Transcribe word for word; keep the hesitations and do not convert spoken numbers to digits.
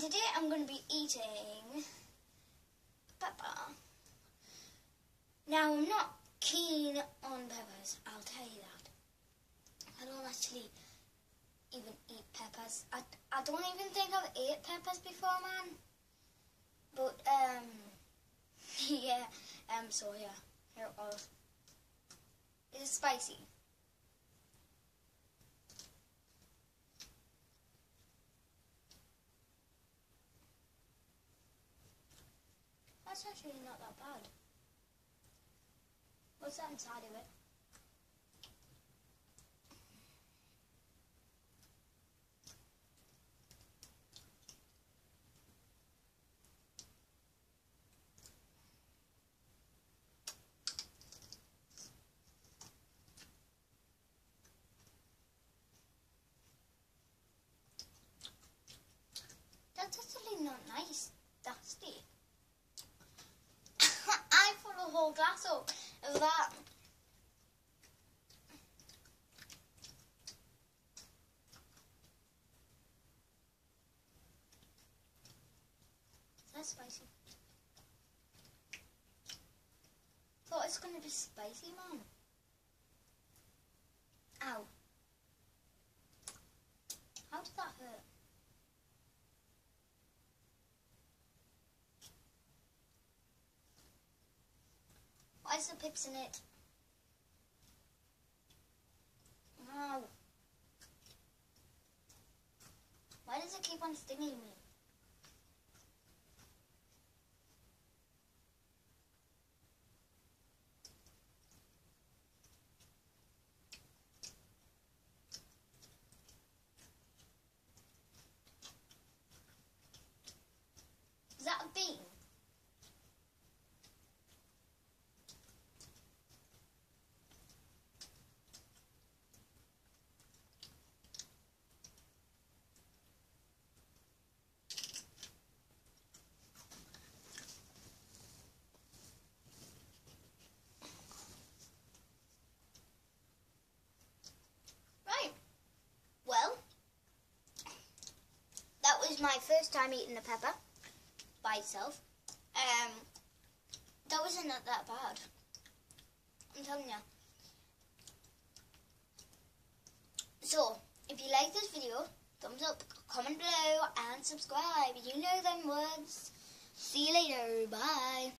And today I'm going to be eating pepper. Now I'm not keen on peppers, I'll tell you that. I don't actually even eat peppers. I, I don't even think I've ate peppers before, man. But, um, yeah, um, so yeah, here it goes. It's spicy. That's actually not that bad. What's that inside of it? That's actually not nice. Dusty. I put a whole glass up of that. That's spicy. Thought it's gonna be spicy, man. Ow. How did that hurt? Why is the pips in it? No. Why does it keep on stinging me? Is that a bean? My first time eating a pepper by itself. Um, that wasn't that bad. I'm telling you. So, if you like this video, thumbs up, comment below, and subscribe. You know them words. See you later. Bye.